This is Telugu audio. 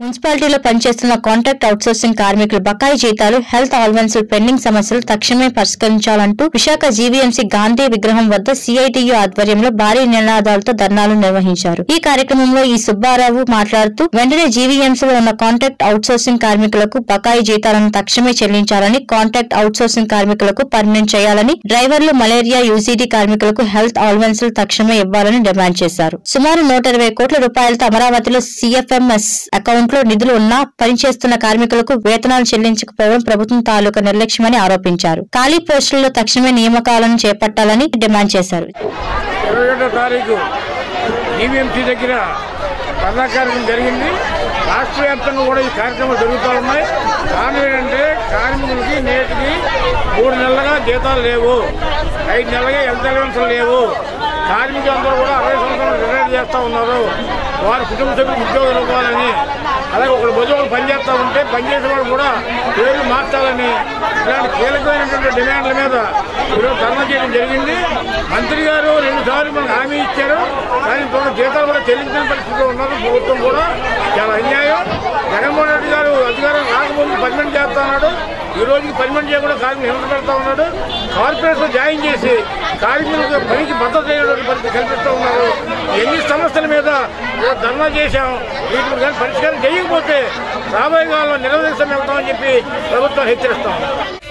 మున్సిపాలిటీలో పనిచేస్తున్న కాంట్రాక్ట్ అవుట్సోర్సింగ్ కార్మికులు బకాయి జీతాలు, హెల్త్ అలవెన్స్ పెండింగ్ సమస్యలు తక్షణమే పరిష్కరించాలంటూ విశాఖ జీవీఎంసీ గాంధీ విగ్రహం వద్ద సిఐటియు ఆధ్వర్యంలో భారీ నినాదాలతో ధర్నాలు నిర్వహించారు. ఈ కార్యక్రమంలో ఈ సుబ్బారావు మాట్లాడుతూ వెంటనే జీవీఎంసీలో ఉన్న కాంట్రాక్ట్ అవుట్సోర్సింగ్ కార్మికులకు బకాయి జీతాలను తక్షణమే చెల్లించాలని, కాంట్రాక్ట్ అవుట్సోర్సింగ్ కార్మికులకు పర్మనెంట్ చేయాలని, డ్రైవర్లు, మలేరియా, యూసీడీ కార్మికులకు హెల్త్ అలవెన్స్ తక్షణమే ఇవ్వాలని డిమాండ్ చేశారు. సుమారు 120 కోట్ల రూపాయలతో అమరావతిలో సిఎఫ్ఎంఎస్ అకౌంట్ లో నిధులు ఉన్నా పనిచేస్తున్న కార్మికులకు వేతనాలు చెల్లించకపోవడం ప్రభుత్వం తాలూకా నిర్లక్ష్యమని ఆరోపించారు. ఖాళీ పోస్టుల్లో తక్షణమే నియామకాలను చేపట్టాలని డిమాండ్ చేశారు. 27వ తారీఖు జీవీఎంసీ దగ్గర ధర్నా కార్యక్రమం జరిగింది. రాష్ట్ర వ్యాప్తంగా కూడా ఈ కార్యక్రమాలు జరుగుతూ ఉన్నాయి. కారణం ఏంటంటే కార్మికులకి నేటికి 3 నెలలుగా జీతాలు లేవు, 5 నెలలుగా హెల్త్ అలవెన్స్లు లేవు. కార్మికులందరూ కూడా 60 సంవత్సరాలు రిటైర్ చేస్తూ ఉన్నారు. వారి కుటుంబ సభ్యులకు ఉద్యోగాలు ఇవ్వాలని, అలాగే ఒకరు బొజ్జులు పనిచేస్తూ ఉంటే పనిచేసే వాళ్ళు కూడా పేర్లు మార్చాలని, ఇలాంటి కీలకమైనటువంటి డిమాండ్ల మీద ఈరోజు ధర్నా చేయడం జరిగింది. మంత్రి గారు 2 సార్లు మనకు హామీ ఇచ్చారు, కానీ జీతాలు కూడా చెల్లించిన పరిస్థితిలో ఉన్నారు. ప్రభుత్వం కూడా చాలా అన్యాయం. జగన్మోహన్ రెడ్డి గారు అధికారం రాకముందు పర్మనెంట్ చేస్తా ఉన్నాడు, ఈ రోజుకి పర్మనెంట్ చేయకుండా కార్మికులు హింస పెడతా ఉన్నాడు. కార్పొరేషన్ జాయిన్ చేసి కార్మికులకు పనికి భద్రత పరిస్థితి కల్పిస్తూ ఉన్నారు. ఎన్ని సమస్యల మీద ధర్నా చేశాం, వీటిని కానీ పరిష్కారం చేయకపోతే రాబోయే కాలంలో నిరవధిక సమ్మె అవుతామని చెప్పి ప్రభుత్వం హెచ్చరిస్తాం.